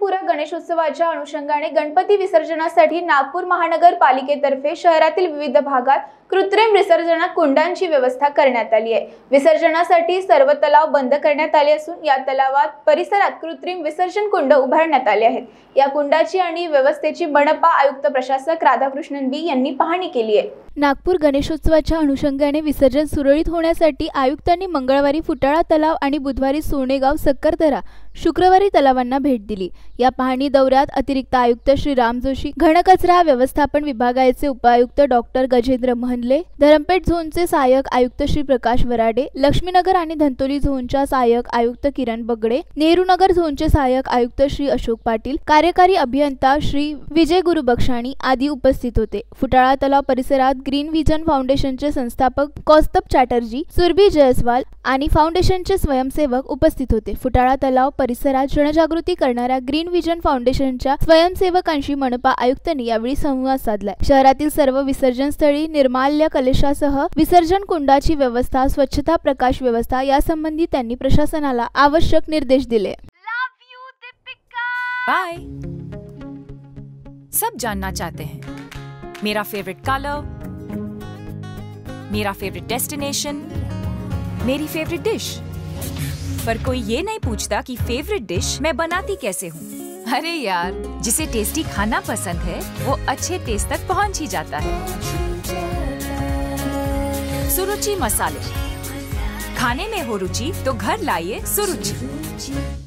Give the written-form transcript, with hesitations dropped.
नागपुरा गणेशोत्सवाच्या अनुषंगाने गणपती विसर्जनासाठी नागपूर महानगरपालिकेतर्फे शहरातील विविध भागात कृत्रिम विसर्जन कुंडांची व्यवस्था करण्यात आली आहे। विसर्जनासाठी सर्व तलाव बंद करण्यात आले असून या तलावात परिसरात कृत्रिम विसर्जन कुंड उभारण्यात आले आहेत। या कुंडाची आणि व्यवस्थेची मनपा आयुक्त प्रशासक राधाकृष्णन बी यांनी पाहणी केली आहे। नागपूर गणेशोत्सवाच्या अनुषंगाने विसर्जन सुरळीत होण्यासाठी आयुक्तांनी मंगळवारी फुटाळा तलाव आणि बुधवारी सोनेगाव सक्करदरा शुक्रवारी तलावांना भेट दिली। या पाहणी दौऱ्यात अतिरिक्त आयुक्त श्री राम जोशी, घनकचरा व्यवस्थापन विभागाचे उपायुक्त डॉक्टर गजेंद्र महनले, धरमपेठ झोनचे सहाय्यक आयुक्त श्री प्रकाश वराडे, लक्ष्मीनगर आणि धंतोली झोनच्या सहाय्यक आयुक्त किरण बगडे, नेहरूनगर झोनचे सहाय्यक आयुक्त श्री अशोक पाटील, कार्यकारी अभियंता श्री विजय गुरुबक्षाणी आदी उपस्थित होते। फुटाळा तलाव परिसरात ग्रीन व्हिजन फाउंडेशनचे संस्थापक कौस्तभ चॅटर्जी, सुरभी जयस्वाल आणि फाउंडेशनचे स्वयंसेवक उपस्थित होते। फुटाळा तलाव परिसरात जनजागृती करणाऱ्या ग्रीन व्हिजन फाउंडेशनच्या स्वयंसेवकांशी मनपा आयुक्तांनी यावेळी संवाद साधलाय। शहरातील सर्व विसर्जन स्थळी निर्माल्य कलशासह विसर्जन कुंडाची व्यवस्था, स्वच्छता, प्रकाश व्यवस्था यासंबंधी त्यांनी प्रशासनाला आवश्यक निर्देश दिले। बाय। सब जानना चाहते हैं मेरा फेवरेट कलर, मेरा फेवरेट डेस्टिनेशन, मेरी फेवरेट डिश, पर कोई ये नहीं पूछता कि फेवरेट डिश मैं बनाती कैसे हूँ। अरे यार, जिसे टेस्टी खाना पसंद है वो अच्छे टेस्ट तक पहुँच ही जाता है। सुरुचि मसाले, खाने में हो रुचि तो घर लाइए सुरुचि।